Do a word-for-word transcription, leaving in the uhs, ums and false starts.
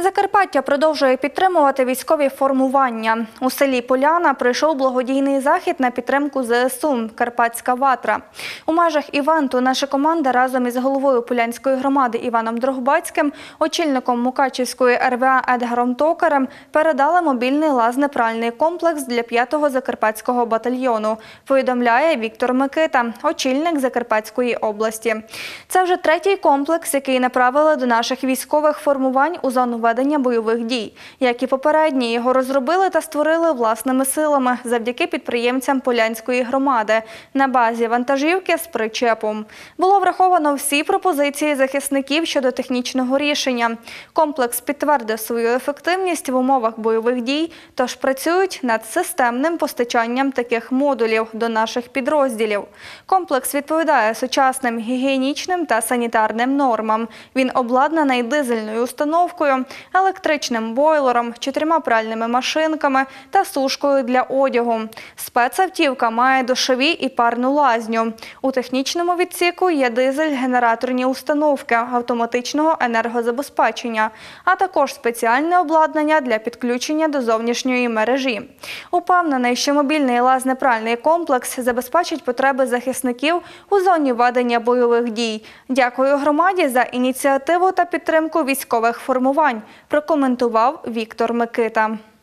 Закарпаття продовжує підтримувати військові формування. У селі Поляна пройшов благодійний захід на підтримку зе ес у «Карпатська ватра». У межах івенту наша команда разом із головою Полянської громади Іваном Дрогобацьким, очільником Мукачівської ер ве а Едгаром Токарем передали мобільний лазнепральний комплекс для п'ятого Закарпатського батальйону, повідомляє Віктор Микита, очільник Закарпатської області. Це вже третій комплекс, який направили до наших військових формувань у зону ведення бойових дій. Як і попередні, його розробили та створили власними силами завдяки підприємцям Полянської громади на базі вантажівки з причепом. Було враховано всі пропозиції захисників щодо технічного рішення. Комплекс підтвердив свою ефективність в умовах бойових дій, тож працюють над системним постачанням таких модулів до наших підрозділів. Комплекс відповідає сучасним гігієнічним та санітарним нормам. Він обладнаний дизельною установкою, електричним бойлером, чотирма пральними машинками та сушкою для одягу. Спецавтівка має душові і парну лазню. У технічному відсіку є дизель-генераторні установки автоматичного енергозабезпечення, а також спеціальне обладнання для підключення до зовнішньої мережі. Упевнений, що мобільний лазнепральний комплекс забезпечить потреби захисників у зоні ведення бойових дій. Дякую громаді за ініціативу та підтримку військових формувань, прокоментував Віктор Микита.